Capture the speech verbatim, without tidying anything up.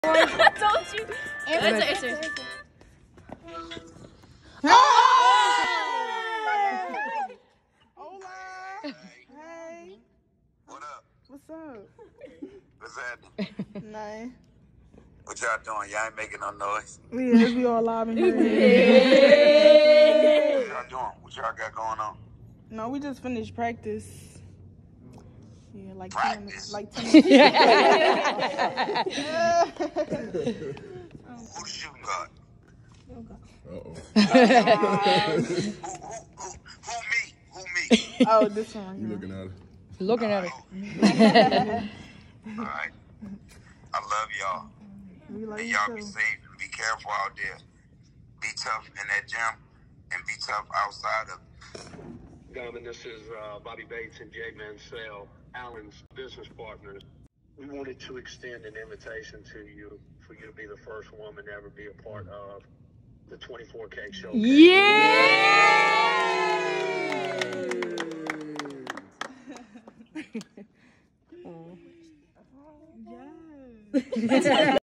I told you. Answer, answer. Oh! Hola. Hey. What up? What's up? What's happening? Nothing. What y'all doing? Y'all ain't making no noise. Yeah, we all live in here. What y'all doing? What y'all got going on? No, we just finished practice. Yeah, like Practice? ten minutes. Like ten minutes. Who the shooting guard? Uh-oh. who, who, who, who me? Who me? Oh, this one. You looking at it? Looking at it. All right. I love y'all. We like And you y'all too. be safe and be careful out there. Be tough in that gym and be tough outside of it. Gentlemen, this is uh, Bobby Bates and Jay Mansell, Alan's business partners. We wanted to extend an invitation to you for you to be the first woman to ever be a part of the twenty-four K show. Yes.